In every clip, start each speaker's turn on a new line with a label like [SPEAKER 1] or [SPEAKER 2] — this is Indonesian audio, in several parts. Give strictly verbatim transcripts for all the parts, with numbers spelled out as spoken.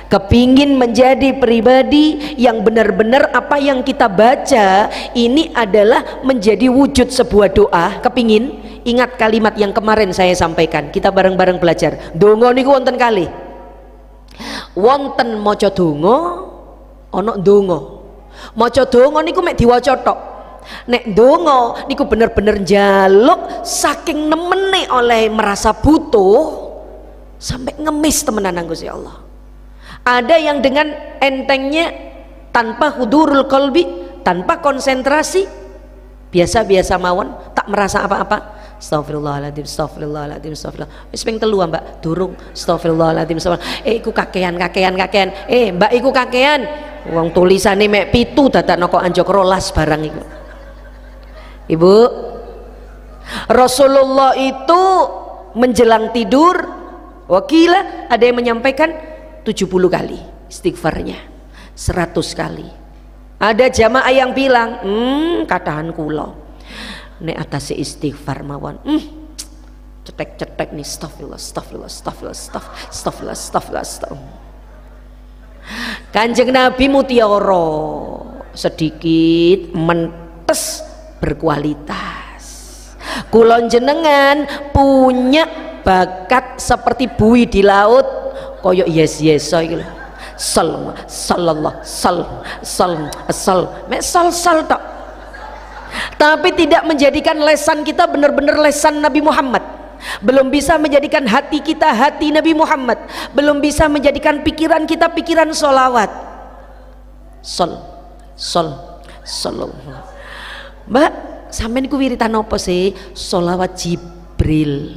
[SPEAKER 1] kepingin menjadi pribadi yang benar-benar apa yang kita baca ini adalah menjadi wujud sebuah doa, kepingin, ingat kalimat yang kemarin saya sampaikan, kita bareng-bareng belajar. Donga niku wonten kali, wonten maca donga, ana donga. Maca donga niku mek diwaca tok. Nek donga niku bener-bener njaluk saking nemene oleh merasa butuh sampai ngemis temenan nang Gusti Allah. Ada yang dengan entengnya tanpa hudurul qalbi, tanpa konsentrasi, biasa-biasa mawon, tak merasa apa-apa. Astagfirullahaladzim, astagfirullahaladzim, astagfirullah. Wis ping telu Mbak, durung. Astagfirullahaladzim, astagfirullah. Eh iku kakean, kakean, kakean. Eh Mbak iku kakean. Wong tulisane mek pitu dadakno kok anjok rolas barang iku. Ibu, Rasulullah itu menjelang tidur, wakila ada yang menyampaikan tujuh puluh kali istighfarnya, seratus kali. Ada jamaah yang bilang, hmm katahan kula nek atase istighfar mawon, hmm cetek-cetek nih, astagfirullah, astagfirullah, astagfirullah, astagfirullah, astagfirullah, astagfirullah. Kanjeng Nabi mutiara sedikit mentes berkualitas. Kulon jenengan punya bakat seperti buih di laut, koyok yes yes iki lho. Sal sallallahu sal sal sal mek sal sal tok. Tapi tidak menjadikan lesan kita benar-benar lesan Nabi Muhammad. Belum bisa menjadikan hati kita hati Nabi Muhammad. Belum bisa menjadikan pikiran kita pikiran sholawat. Sol sol sallallahu. Mbak, sampean niku wiritan apa sih? Sholawat Jibril.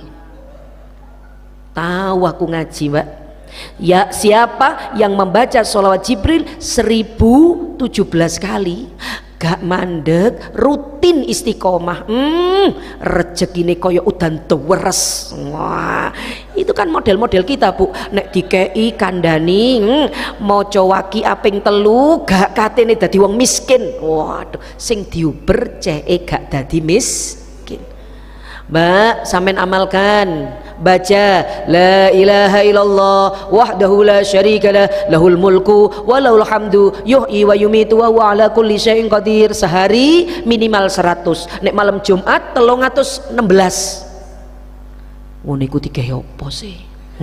[SPEAKER 1] Tahu aku ngaji Mbak. Ya siapa yang membaca sholawat Jibril seribu tujuh belas kali, gak mandek, rutin istiqomah, hmm, rezekine koyo udan deres. Wah, itu kan model-model kita Bu. Nek dikei kandani, hmm, maca waki aping telu, gak katene dadi wong miskin. Waduh, sing diuber ceke gak dadi miskin. Mbak, sampean amalkan, baca la ilaha illallah wahdahu la syarikalah lahul mulku wa lahul hamdu yuhyi wa yumitu wa huwa ala kulli syai'in qadir, sehari minimal seratus. Nek malam Jumat telung atus enam belas. Ngono iku digawe apa sih?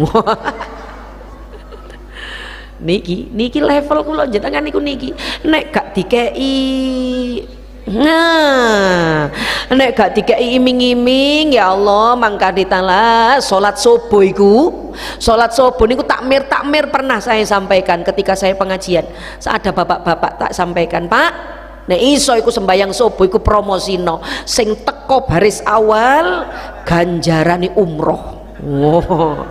[SPEAKER 1] niki niki level kula jenengan niku niki nek gak dikei, nah nek gak dikei iming-iming ya Allah mangka ditala salat subuh iku, salat subuh niku takmir takmir pernah saya sampaikan ketika saya pengajian. Ada bapak-bapak tak sampaikan, Pak, nek iso iku sembayang subuh iku promosino sing teko baris awal ganjarane umroh. Wow,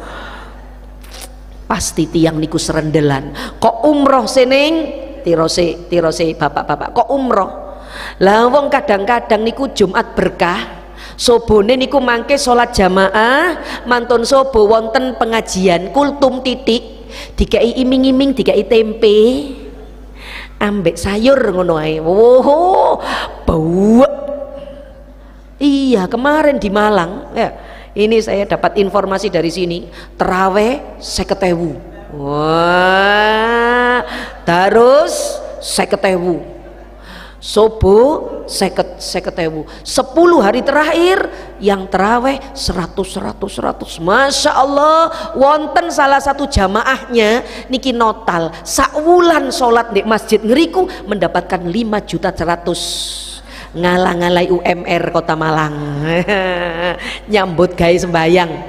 [SPEAKER 1] pasti tiang niku serendelan kok umroh seneng tirose tirose bapak-bapak kok umroh. Lah wong kadang-kadang niku Jumat berkah, sobone niku mangke salat jamaah, mantun sobo wonten pengajian kultum titik, dikai iming-iming, dikai tempe ambek sayur ngono ae. Woh, bau. Iya, kemarin di Malang ya. Ini saya dapat informasi dari sini, terawih seket ewu. Wah, terus seket ewu. Subuh seket seket ewu. Sepuluh hari terakhir yang terawih seratus seratus seratus. Masya Allah, wonten salah satu jamaahnya niki notal sakwulan sholat di masjid ngeriku mendapatkan lima juta seratus. Ngalang-ngalai U M R Kota Malang nyambut gawe sembayang.